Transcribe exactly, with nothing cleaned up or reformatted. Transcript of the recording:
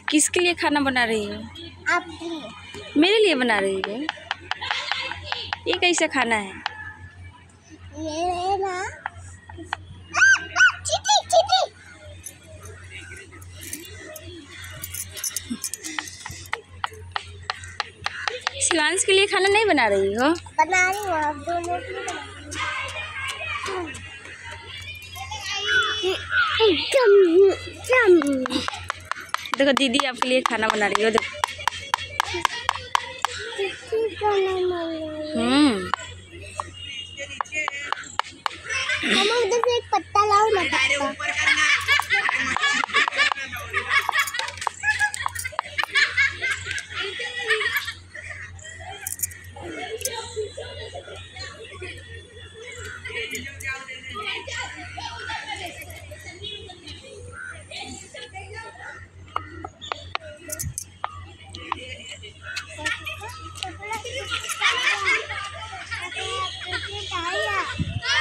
किसके लिए खाना बना रही हो? आपके लिए। मेरे लिए बना रही हो? ये कैसा खाना है? ये ना चीटी चीटी। शिवांश के लिए खाना नहीं बना रही हो? बना रही हूँ, आप दोनों के लिए। देखो दीदी आपके लिए खाना बना रही हो। देखो हम्म हम उधर से एक पत्ता लाओ ना, पत्ता।